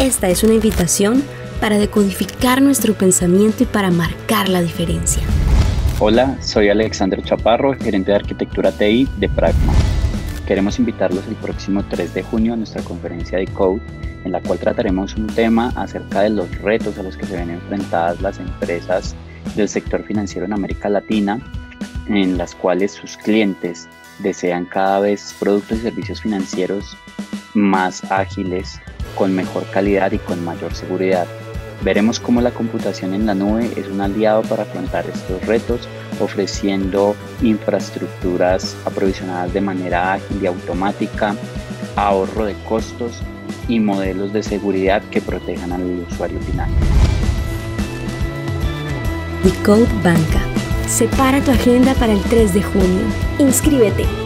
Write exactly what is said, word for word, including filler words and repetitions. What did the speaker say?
Esta es una invitación para decodificar nuestro pensamiento y para marcar la diferencia. Hola, soy Alexander Chaparro, gerente de arquitectura T I de Pragma. Queremos invitarlos el próximo tres de junio a nuestra conferencia de Code, en la cual trataremos un tema acerca de los retos a los que se ven enfrentadas las empresas del sector financiero en América Latina, en las cuales sus clientes desean cada vez productos y servicios financieros más ágiles, con mejor calidad y con mayor seguridad. Veremos cómo la computación en la nube es un aliado para afrontar estos retos, ofreciendo infraestructuras aprovisionadas de manera ágil y automática, ahorro de costos y modelos de seguridad que protejan al usuario final. WeCode Banca. Separa tu agenda para el tres de junio. Inscríbete.